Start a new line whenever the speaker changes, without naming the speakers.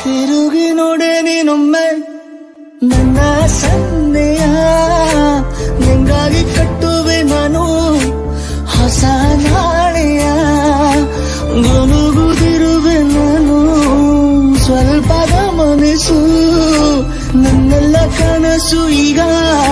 ತಿರುಗಿ ನೋಡೆ ನೀನೊಮ್ಮೆ ನನ್ನ ಸನ್ನೆಯ ನಿಂಗಾಗಿ ಕಟ್ಟುವೆ ನಾನು ಹೊಸ ನಾಳೆಯ ಗುನುಗುತ್ತಿರುವೆ ನಾನು ಸ್ವಲ್ಪ ಗಮನಿಸು ನನ್ನೆಲ್ಲ ಕನಸು ಈಗ